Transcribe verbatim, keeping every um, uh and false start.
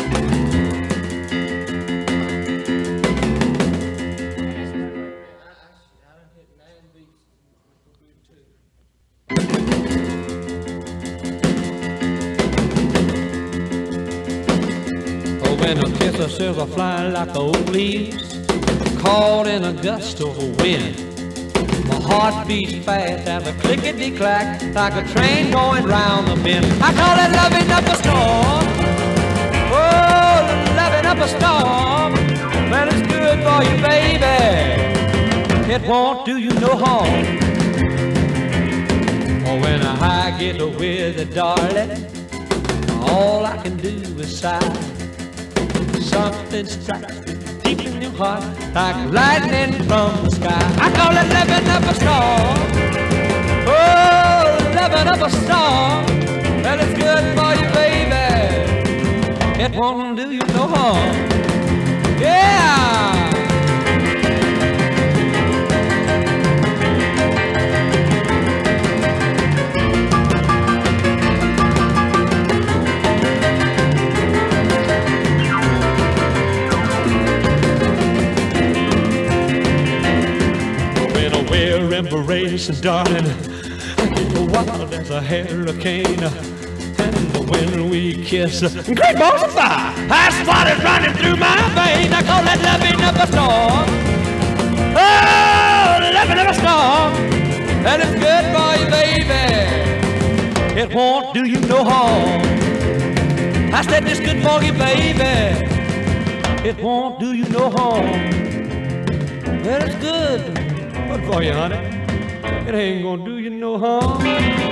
When a kiss of silver flying like the oak leaves, caught in a gust of wind. My heart beats fast and a clickety-clack like a train going round the bend. I call it loving up a storm. Oh, loving up a storm. Well, it's good for you, baby. It won't do you no harm. Oh, when I get with it, darling, all I can do is sigh. Something strikes me deep in your heart like lightning from the sky. I call it loving up a storm. Oh, loving up a storm. Well, it's good for you, baby. It won't do you no harm. Yeah! Embrace, darling, the wild as a hurricane, and when we kiss, great balls of fire, I started running through my veins. I call that loving up a storm. Oh, loving up a storm, and it's good for you, baby. It won't do you no harm. I said it's good for you, baby. It won't do you no harm. Well, it's good. Good for you, honey. It ain't gonna do you no harm.